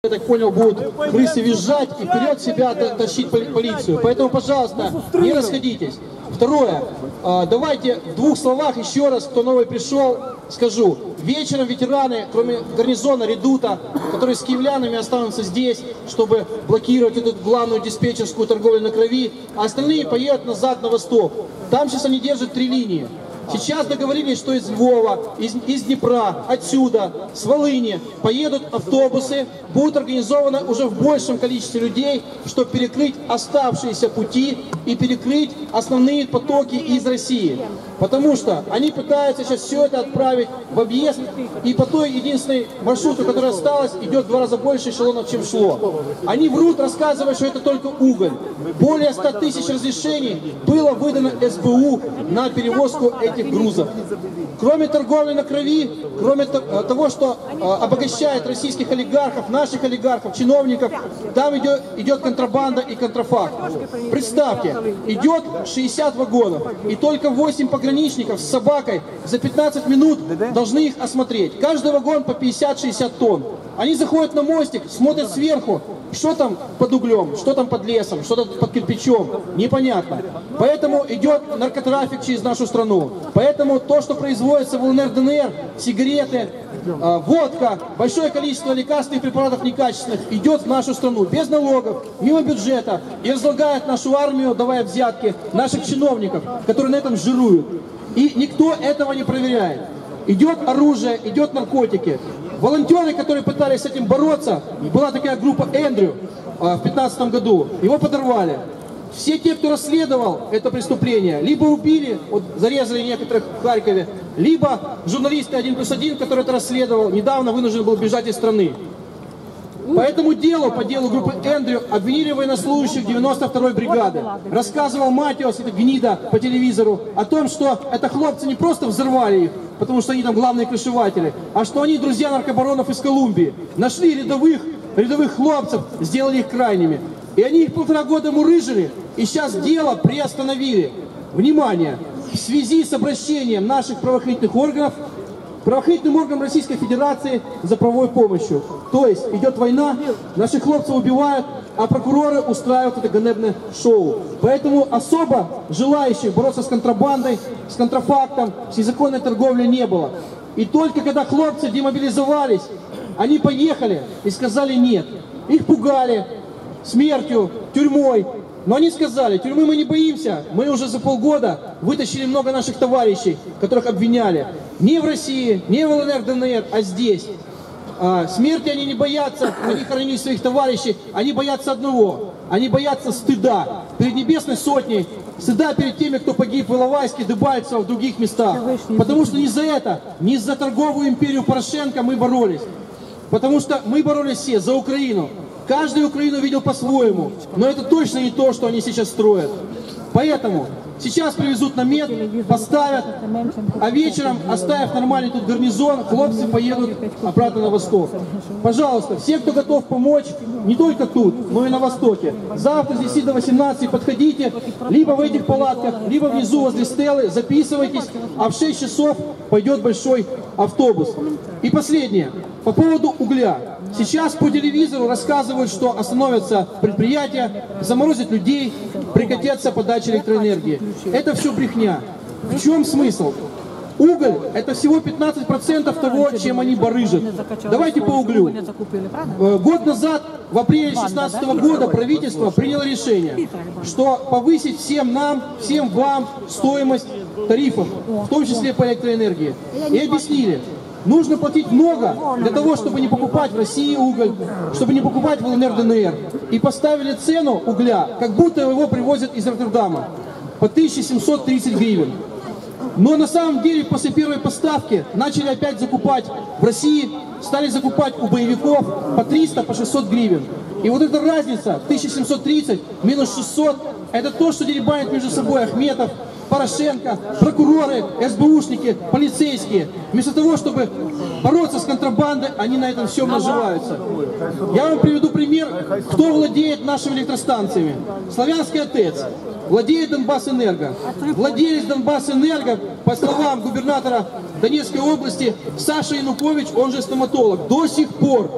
я так понял, будут крысы визжать и вперед себя тащить полицию. Поэтому, пожалуйста, не расходитесь. Второе, давайте в двух словах еще раз, кто новый пришел, скажу. Вечером ветераны, кроме гарнизона Редута, которые с киевлянами останутся здесь, чтобы блокировать эту главную диспетчерскую торговлю на крови, а остальные поедут назад на восток. Там сейчас они держат 3 линии. Сейчас договорились, что из Львова, из Днепра, отсюда, с Волыни поедут автобусы, будут организованы уже в большем количестве людей, чтобы перекрыть оставшиеся пути и перекрыть основные потоки из России. Потому что они пытаются сейчас все это отправить в объезд, и по той единственной маршруту, которая осталась, идет в 2 раза больше эшелонов, чем шло. Они врут, рассказывая, что это только уголь. Более 100 тысяч разрешений было выдано СБУ на перевозку этих грузов. Кроме торговли на крови, кроме того, что обогащает российских олигархов, наших олигархов, чиновников, там идет контрабанда и контрафакт. Представьте, идет 60 вагонов, и только 8 пограничников с собакой за 15 минут должны их осмотреть. Каждый вагон по 50-60 тонн. Они заходят на мостик, смотрят сверху, что там под углем, что там под лесом, что там под кирпичом, непонятно. Поэтому идет наркотрафик через нашу страну. Поэтому то, что производится в ЛНР, ДНР, сигареты, водка, большое количество лекарственных препаратов некачественных идет в нашу страну без налогов, мимо бюджета и разлагает нашу армию, давая взятки наших чиновников, которые на этом жируют. И никто этого не проверяет. Идет оружие, идет наркотики. Волонтеры, которые пытались с этим бороться, была такая группа Эндрю в 2015 году, его подорвали. Все те, кто расследовал это преступление, либо убили, вот зарезали некоторых в Харькове, либо журналисты 1+1, который это расследовал, недавно вынужден был бежать из страны. По этому делу, по делу группы Эндрю, обвинили военнослужащих 92-й бригады. Рассказывал Матиос, это гнида, по телевизору, о том, что это хлопцы не просто взорвали их, потому что они там главные крышеватели, а что они друзья наркобаронов из Колумбии. Нашли рядовых хлопцев, сделали их крайними. И они их 1,5 года мурыжили, и сейчас дело приостановили. Внимание! В связи с обращением наших правоохранительных органов правоохранительным органам Российской Федерации за правовой помощью. То есть идет война, наших хлопцев убивают, а прокуроры устраивают это ганебное шоу. Поэтому особо желающих бороться с контрабандой, с контрафактом, с незаконной торговлей не было. И только когда хлопцы демобилизовались, они поехали и сказали нет. Их пугали смертью, тюрьмой. Но они сказали, тюрьмы мы не боимся, мы уже за полгода вытащили много наших товарищей, которых обвиняли. Не в России, не в ЛНР, ДНР, а здесь. Смерти они не боятся, они хоронили своих товарищей, они боятся одного, они боятся стыда перед Небесной Сотней, стыда перед теми, кто погиб в Иловайске, Дебальцево, в других местах. Потому что не за это, не за торговую империю Порошенко мы боролись. Потому что мы боролись все за Украину. Каждый Украину видел по-своему, но это точно не то, что они сейчас строят. Поэтому сейчас привезут намет, поставят, а вечером, оставив нормальный тут гарнизон, хлопцы поедут обратно на восток. Пожалуйста, все, кто готов помочь, не только тут, но и на востоке, завтра с 10 до 18 подходите, либо в этих палатках, либо внизу возле стелы, записывайтесь, а в 6 часов пойдет большой автобус. И последнее, по поводу угля. Сейчас по телевизору рассказывают, что остановятся предприятия, заморозят людей, прекратятся подачи электроэнергии. Это все брехня. В чем смысл? Уголь – это всего 15% того, чем они барыжат. Давайте по углю. Год назад, в апреле 2016 года, правительство приняло решение, что повысить всем нам, всем вам стоимость тарифов, в том числе по электроэнергии. И объяснили. Нужно платить много для того, чтобы не покупать в России уголь, чтобы не покупать в ЛНР, ДНР. И поставили цену угля, как будто его привозят из Роттердама, по 1730 гривен. Но на самом деле после первой поставки начали опять закупать в России, стали закупать у боевиков по 300, по 600 гривен. И вот эта разница, 1730 минус 600, это то, что деребанят между собой Ахметов, Порошенко, прокуроры, СБУшники, полицейские. Вместо того, чтобы бороться с контрабандой, они на этом всем наживаются. Я вам приведу пример, кто владеет нашими электростанциями. Славянская ТЭЦ, владеет Донбассэнерго. Владелец Донбассэнерго, по словам губернатора Донецкой области, Саша Янукович, он же стоматолог, до сих пор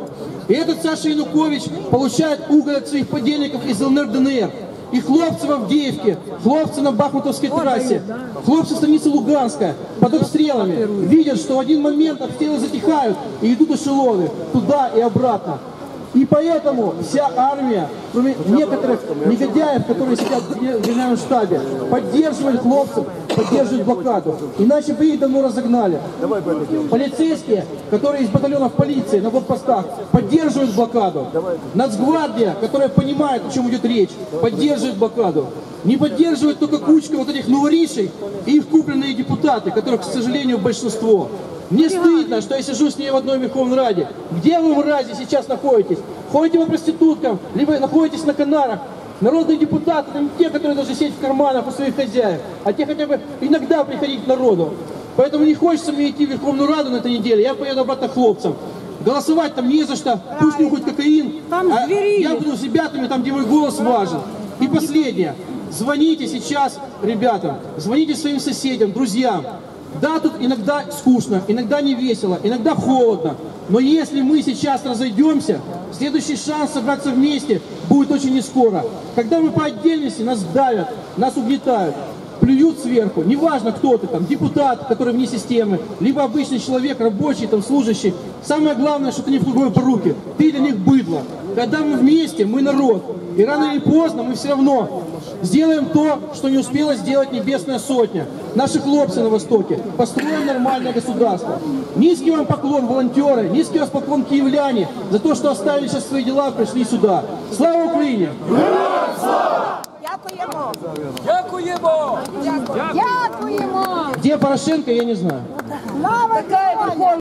И этот Саша Янукович получает угол от своих подельников из ЛНР, ДНР. И хлопцы в Авдеевке, хлопцы на Бахмутовской трассе, хлопцы в станице Луганская под обстрелами видят, что в один момент обстрелы затихают и идут эшелоны туда и обратно. И поэтому вся армия, кроме некоторых негодяев, которые сидят в генеральном штабе, поддерживает хлопцев, поддерживает блокаду. Иначе бы их давно разогнали. Полицейские, которые из батальонов полиции на блокпостах, поддерживают блокаду. Нацгвардия, которая понимает, о чем идет речь, поддерживает блокаду. Не поддерживает только кучка вот этих новоришей и их купленные депутаты, которых, к сожалению, большинство. Мне стыдно, что я сижу с ней в одной Верховной Раде. Где вы, мрази, сейчас находитесь? Ходите по проституткам, либо находитесь на Канарах. Народные депутаты, это не те, которые должны сидеть в карманах у своих хозяев, а те хотя бы иногда приходить к народу. Поэтому не хочется мне идти в Верховную Раду на этой неделе, я поеду обратно к хлопцам. Голосовать там не за что, пусть не хоть кокаин, а я буду с ребятами там, где мой голос важен. И последнее. Звоните сейчас ребятам, звоните своим соседям, друзьям. Да, тут иногда скучно, иногда не весело, иногда холодно. Но если мы сейчас разойдемся, следующий шанс собраться вместе будет очень нескоро. Когда мы по отдельности, нас давят, нас угнетают, плюют сверху. Неважно, кто ты там, депутат, который вне системы, либо обычный человек, рабочий, там, служащий. Самое главное, что ты не в другой поруке. Ты для них быдло. Когда мы вместе, мы народ. И рано или поздно мы все равно сделаем то, что не успела сделать Небесная Сотня. Наши хлопцы на Востоке. Построим нормальное государство. Низкий вам поклон, волонтеры, низкий вам поклон, киевляне, за то, что оставили сейчас свои дела и пришли сюда. Слава Украине! Дякуємо! Дякуємо! Дякуємо! Где Порошенко, я не знаю. Слава Україні!